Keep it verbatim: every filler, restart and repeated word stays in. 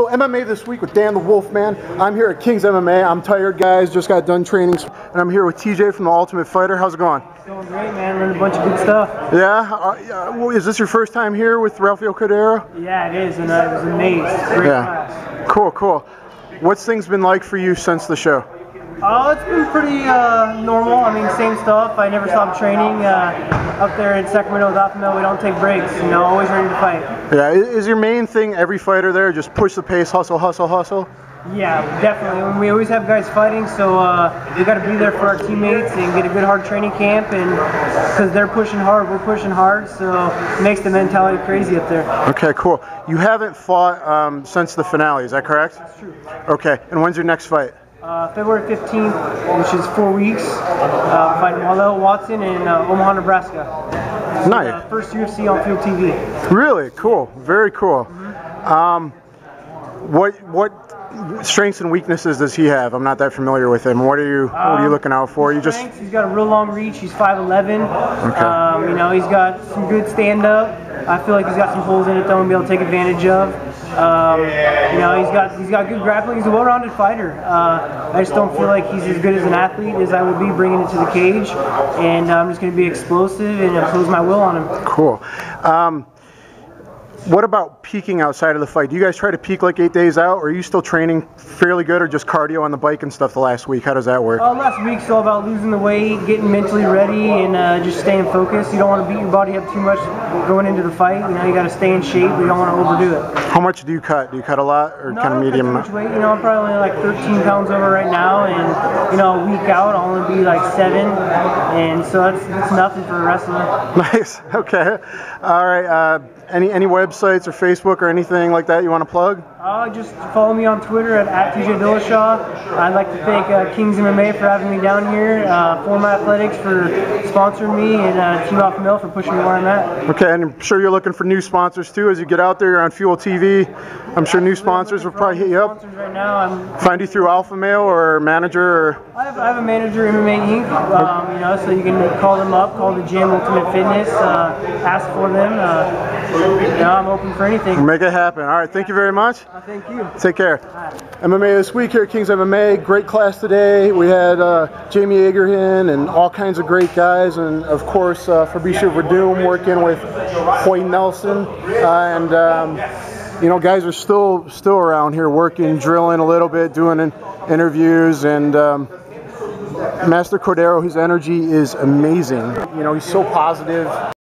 M M A This Week with Dan the Wolfman. I'm here at King's M M A. I'm tired, guys. Just got done training. And I'm here with T J from The Ultimate Fighter. How's it going? It's going great, man. Learned a bunch of good stuff. Yeah? Uh, yeah. Well, is this your first time here with Rafael Cordeiro? Yeah, it is. And uh, it was amazing. Great yeah. class. Cool, cool. What's things been like for you since the show? Oh, it's been pretty uh, normal. I mean, same stuff. I never stopped training. Uh, up there in Sacramento with Alpha we don't take breaks. You know, always ready to fight. Yeah, is your main thing every fighter there just push the pace, hustle, hustle, hustle? Yeah, definitely. And we always have guys fighting, so uh, we got to be there for our teammates and get a good hard training camp. And because they're pushing hard, we're pushing hard, so it makes the mentality crazy up there. Okay, cool. You haven't fought um, since the finale, is that correct? That's true. Okay, and when's your next fight? Uh, February fifteenth, which is four weeks, uh, fighting Waldo Watson in uh, Omaha, Nebraska. Nice. Uh, first U F C on Field T V. Really cool. Very cool. Mm-hmm. Um, what what strengths and weaknesses does he have? I'm not that familiar with him. What are you What are you looking out for? You just he's got a real long reach. He's five eleven. Okay. Um, you know, he's got some good stand up. I feel like he's got some holes in it though, and be able to take advantage of. Um, you know, he's got he's got good grappling. He's a well-rounded fighter. Uh, I just don't feel like he's as good as an athlete as I would be bringing it to the cage. And I'm just going to be explosive and impose my will on him. Cool. Um, What about peaking outside of the fight? Do you guys try to peak like eight days out, or are you still training fairly good, or just cardio on the bike and stuff the last week? How does that work? Uh, last week's all about losing the weight, getting mentally ready, and uh, just staying focused. You don't want to beat your body up too much going into the fight. You know, you got to stay in shape, but you don't want to overdo it. How much do you cut? Do you cut a lot, or No, kind of medium? I don't cut too much weight. You know, I'm probably only like thirteen pounds over right now, and you know, a week out I'll only be like seven, and so that's, that's nothing for a wrestler. Nice. Okay. All right. Uh, any any websites or Facebook or anything like that you want to plug? Uh, just follow me on Twitter at, at T J Dillashaw. I'd like to thank uh, King's M M A for having me down here, uh, Forma Athletics for sponsoring me, and uh, Team Alpha Male for pushing me where I'm at. Okay, and I'm sure you're looking for new sponsors too as you get out there. You're on Fuel T V. I'm sure new sponsors will probably hit you up. Right now, I'm Find you through Alpha Male or manager or. I have, I have a manager, M M A Incorporated. Um, you know, so you can call them up, call the gym, Ultimate Fitness, uh, ask for them. Uh, you know, I'm open for anything. Make it happen. All right, thank you very much. Uh, thank you. Take care. Right. M M A This Week here at King's M M A. Great class today. We had uh, Jamie Agerhin and all kinds of great guys, and of course uh, Fabricio Verdum working with Hoy Nelson, uh, and um, you know, guys are still still around here working, drilling a little bit, doing in interviews, and um, Master Cordeiro, his energy is amazing. You know, he's so positive.